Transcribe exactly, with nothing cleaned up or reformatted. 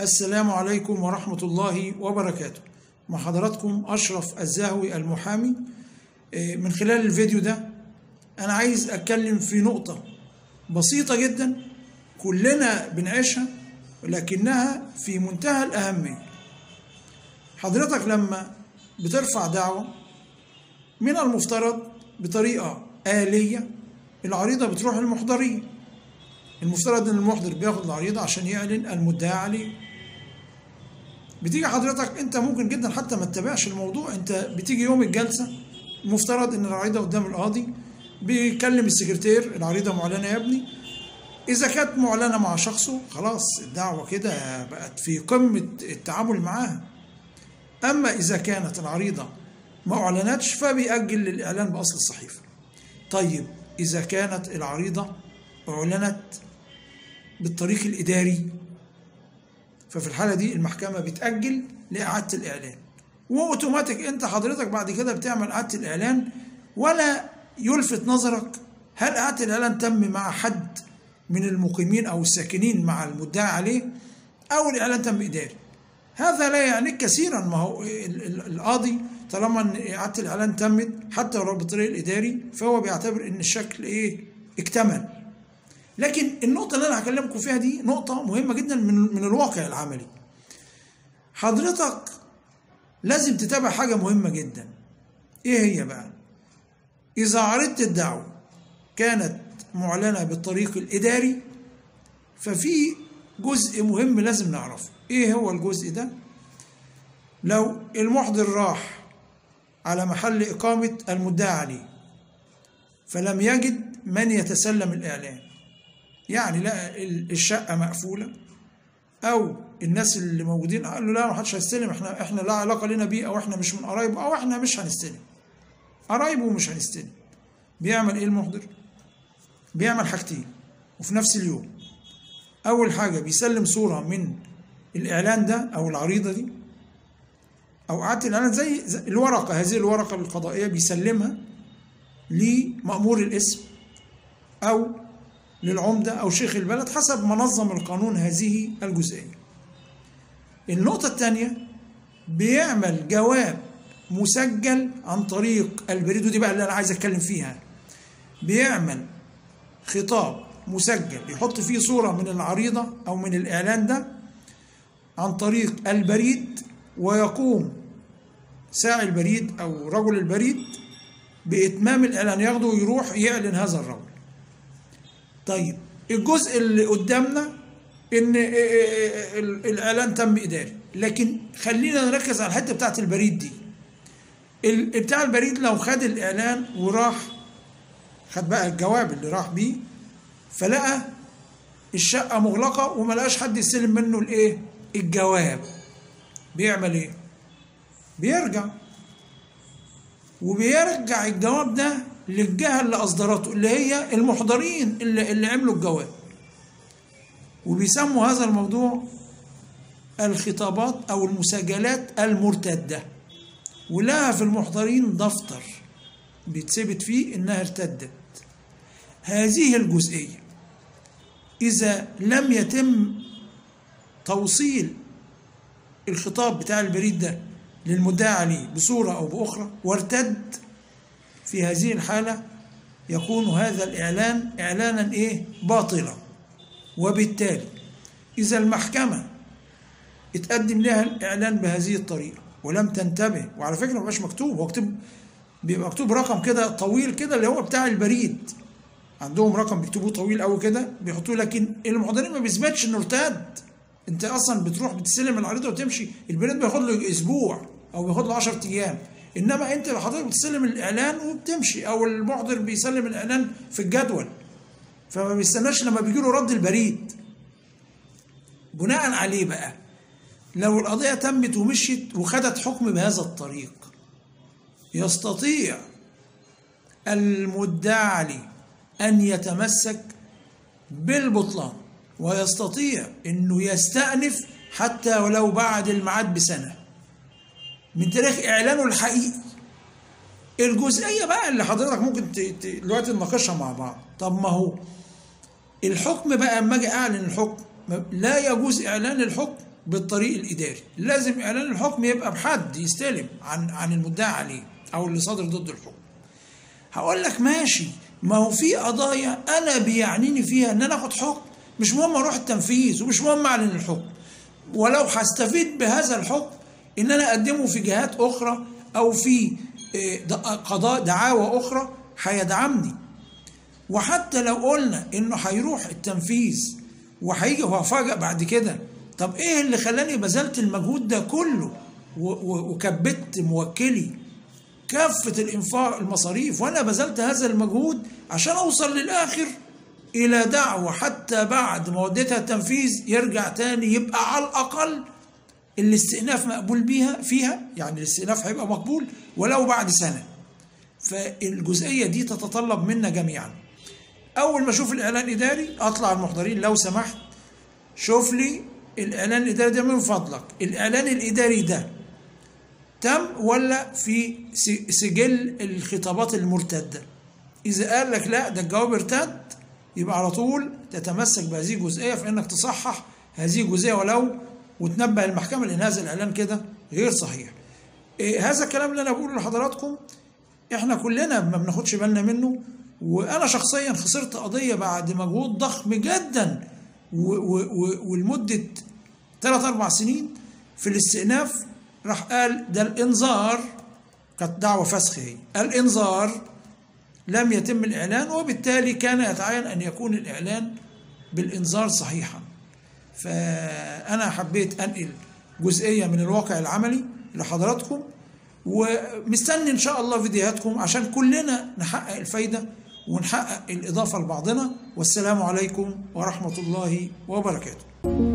السلام عليكم ورحمة الله وبركاته. مع حضراتكم أشرف الزاهوي المحامي. من خلال الفيديو ده أنا عايز أتكلم في نقطة بسيطة جدا كلنا بنعيشها ولكنها في منتهى الأهمية. حضرتك لما بترفع دعوة من المفترض بطريقة آلية العريضة بتروح للمحضرين. المفترض ان المحضر بياخد العريضة عشان يعلن المدعى عليه. بتيجي حضرتك انت ممكن جدا حتى ما تتابعش الموضوع، انت بتيجي يوم الجلسة المفترض ان العريضة قدام القاضي، بيكلم السكرتير العريضة معلنة يا ابني. اذا كانت معلنة مع شخصه خلاص الدعوة كده بقت في قمة التعامل معاها. اما اذا كانت العريضة ما اعلنتش فبيأجل للاعلان باصل الصحيفة. طيب اذا كانت العريضة اعلنت بالطريق الإداري ففي الحالة دي المحكمة بتأجل لإعادة الإعلان، وأوتوماتيك أنت حضرتك بعد كده بتعمل إعادة الإعلان ولا يلفت نظرك هل إعادة الإعلان تم مع حد من المقيمين أو الساكنين مع المدعى عليه أو الإعلان تم إداري. هذا لا يعنيك كثيرا، ما هو القاضي طالما إن إعادة الإعلان تمت حتى لو بالطريق الإداري فهو بيعتبر إن الشكل إيه اكتمل. لكن النقطة اللي أنا هكلمكم فيها دي نقطة مهمة جدا من من الواقع العملي. حضرتك لازم تتابع حاجة مهمة جدا. إيه هي بقى؟ إذا عرضت الدعوة كانت معلنة بالطريق الإداري ففي جزء مهم لازم نعرفه. إيه هو الجزء ده؟ لو المحضر راح على محل إقامة المدعى عليه فلم يجد من يتسلم الإعلان، يعني لا الشقة مقفولة أو الناس اللي موجودين قالوا لا ما حدش هيستلم، احنا احنا لا علاقة لنا بيه أو احنا مش من قرايبه أو احنا مش هنستلم. قرايبه ومش هنستلم. بيعمل إيه المحضر؟ بيعمل حاجتين وفي نفس اليوم. أول حاجة بيسلم صورة من الإعلان ده أو العريضة دي أو إعادة الإعلان زي, زي الورقة، هذه الورقة القضائية بيسلمها لمأمور الاسم أو للعمدة أو شيخ البلد حسب ما نظم القانون هذه الجزئية. النقطة الثانية بيعمل جواب مسجل عن طريق البريد، ودي بقى اللي أنا عايز أتكلم فيها. بيعمل خطاب مسجل يحط فيه صورة من العريضة أو من الإعلان ده عن طريق البريد، ويقوم ساعي البريد أو رجل البريد بإتمام الإعلان، ياخده ويروح يعلن هذا الرجل. طيب الجزء اللي قدامنا ان الاعلان تم اداري، لكن خلينا نركز على الحته بتاعت البريد دي. بتاع البريد لو خد الاعلان وراح خد بقى الجواب اللي راح بيه فلقى الشقه مغلقه وما لقاش حد يستلم منه الايه الجواب، بيعمل ايه؟ بيرجع وبيرجع الجواب ده للجهة اللي أصدرته اللي هي المحضرين اللي, اللي عملوا الجواب، وبيسموا هذا الموضوع الخطابات أو المساجلات المرتدة، ولها في المحضرين دفتر بيتثبت فيه إنها ارتدت. هذه الجزئية إذا لم يتم توصيل الخطاب بتاع البريد ده للمدعى عليه بصورة أو بأخرى وارتد، في هذه الحالة يكون هذا الإعلان إعلانا إيه؟ باطلا. وبالتالي إذا المحكمة اتقدم لها الإعلان بهذه الطريقة ولم تنتبه، وعلى فكرة ما بيبقاش مكتوب، هو مكتوب بيبقى مكتوب رقم كده طويل كده اللي هو بتاع البريد، عندهم رقم بيكتبوه طويل قوي كده بيحطوه، لكن المحضرين ما بيثبتش إنه ارتد. أنت أصلا بتروح بتستلم العريضة وتمشي، البريد بياخد له أسبوع أو بياخد له عشرة أيام، انما انت حضرتك بتسلم الاعلان وبتمشي، او المحضر بيسلم الاعلان في الجدول فما بيستناش لما بيجي له رد البريد. بناء عليه بقى لو القضيه تمت ومشيت وخدت حكم بهذا الطريق يستطيع المدعى عليه ان يتمسك بالبطلان، ويستطيع انه يستأنف حتى ولو بعد الميعاد بسنه من تاريخ إعلانه الحقيقي. الجزئية بقى اللي حضرتك ممكن دلوقتي نناقشها مع بعض. طب ما هو الحكم بقى اما اجي اعلن الحكم لا يجوز اعلان الحكم بالطريق الإداري. لازم إعلان الحكم يبقى بحد يستلم عن عن المدعي عليه أو اللي صادر ضد الحكم. هقول لك ماشي، ما هو في قضايا أنا بيعنيني فيها إن أنا آخد حكم، مش مهم أروح التنفيذ ومش مهم أعلن الحكم، ولو هستفيد بهذا الحكم إن أنا أقدمه في جهات أخرى أو في قضاء دعاوى أخرى هيدعمني. وحتى لو قلنا إنه هيروح التنفيذ وهيجي وهفاجئ بعد كده، طب إيه اللي خلاني بذلت المجهود ده كله وكبت موكلي كافة الإنفاق المصاريف وأنا بذلت هذا المجهود عشان أوصل للآخر إلى دعوة حتى بعد ما وديتها التنفيذ يرجع تاني يبقى على الأقل الاستئناف مقبول بيها فيها، يعني الاستئناف هيبقى مقبول ولو بعد سنة. فالجزئية دي تتطلب منا جميعا. أول ما أشوف الإعلان الإداري أطلع المحضرين لو سمحت شوف لي الإعلان الإداري ده من فضلك، الإعلان الإداري ده تم ولا في سجل الخطابات المرتدة؟ إذا قال لك لا ده الجواب ارتد، يبقى على طول تتمسك بهذه الجزئية في إنك تصحح هذه الجزئية ولو وتنبه المحكمة لأن هذا الإعلان كده غير صحيح. إيه هذا الكلام اللي أنا بقوله لحضراتكم إحنا كلنا ما بناخدش بالنا منه، وأنا شخصيا خسرت قضية بعد مجهود ضخم جدا ولمدة ثلاث أربع سنين في الاستئناف. راح قال ده الإنذار، كانت دعوة فسخ هي، الإنذار لم يتم الإعلان وبالتالي كان يتعين أن يكون الإعلان بالإنذار صحيحا. فأنا حبيت أنقل جزئية من الواقع العملي لحضراتكم، ومستني إن شاء الله فيديوهاتكم عشان كلنا نحقق الفايدة ونحقق الإضافة لبعضنا. والسلام عليكم ورحمة الله وبركاته.